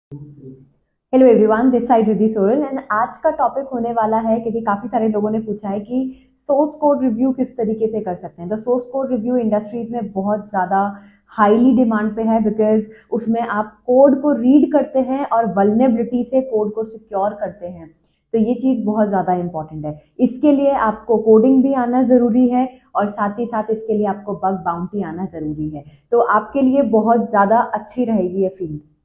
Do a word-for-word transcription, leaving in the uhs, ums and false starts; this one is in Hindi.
Hello everyone, this side Riddhi Soren and आज का टॉपिक होने वाला है क्योंकि काफ़ी सारे लोगों ने पूछा है कि सोर्स कोड रिव्यू किस तरीके से कर सकते हैं। तो सोर्स कोड रिव्यू इंडस्ट्रीज में बहुत ज़्यादा हाईली डिमांड पे है बिकॉज उसमें आप कोड को रीड करते हैं और वल्नरेबिलिटी से कोड को सिक्योर करते हैं। तो ये चीज़ बहुत ज़्यादा इंपॉर्टेंट है। इसके लिए आपको कोडिंग भी आना ज़रूरी है और साथ ही साथ इसके लिए आपको बग बाउंटी आना ज़रूरी है। तो आपके लिए बहुत ज़्यादा अच्छी रहेगी ये फील्ड।